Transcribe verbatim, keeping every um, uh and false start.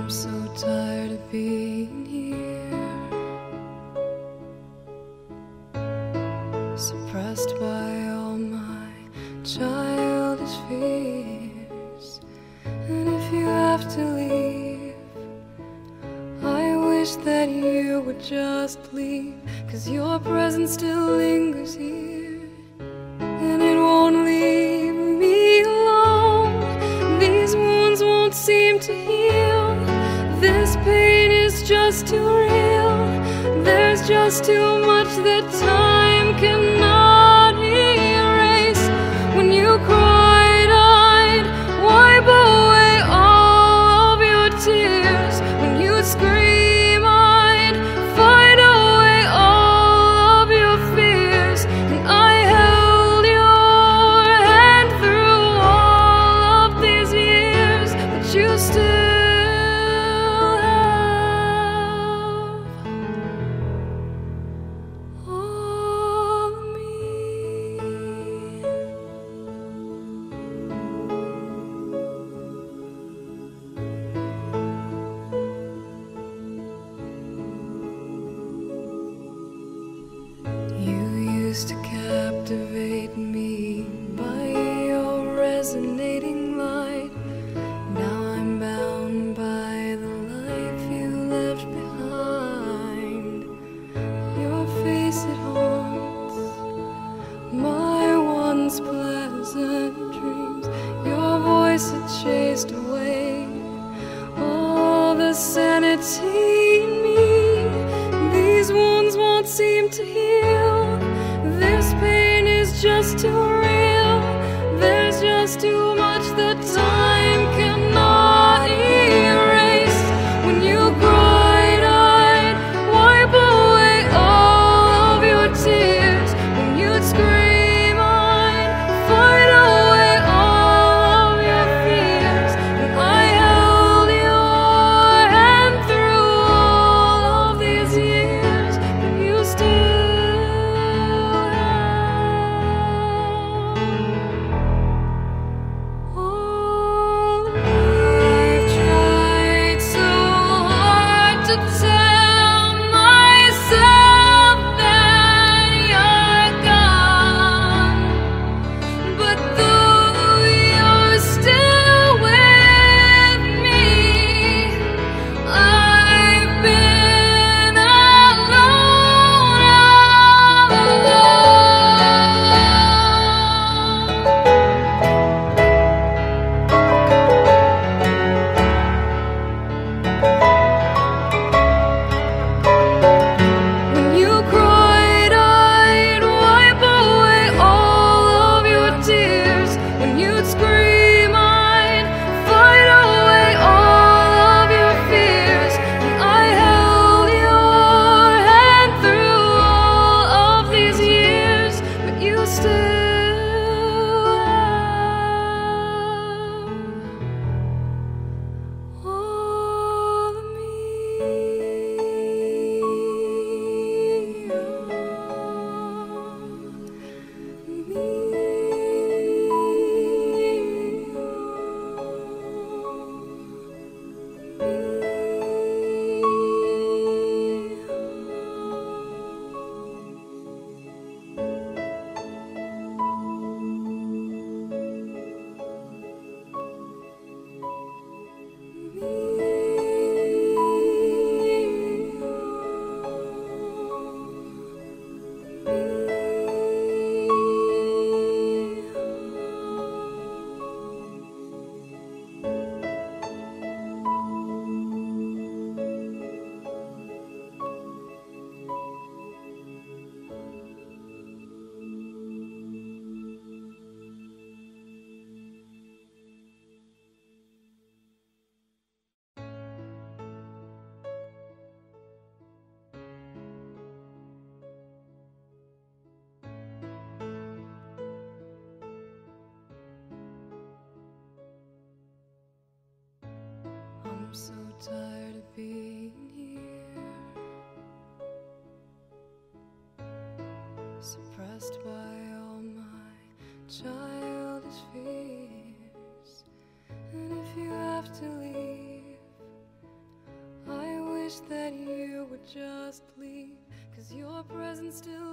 I'm so tired of being here, suppressed by all my childish fears. And if you have to leave, I wish that you would just leave, 'cause your presence still lingers here, and it won't leave me alone. These wounds won't seem to heal. This pain is just too real. There's just too much that time cannot erase. When you cried, I'd wipe away all of your tears. When you scream, I'd fight away all of your fears. And I held your hand through all of these years, but you still to captivate me by your resonating light. Now I'm bound by the life you left behind. Your face, it haunts my once pleasant dreams. Your voice, it chased away all the sanity in me. These wounds won't seem to heal. This pain is just too real. There's just too much that time cannot erase. When you cried, I'd wipe away all of your tears. When you'd scream, I'd fight away all of your fears. And I held your hand through all of these years, but you still I'm so tired of being here, suppressed by all my childish fears. And if you have to leave, wish that you would just leave, 'cause your presence still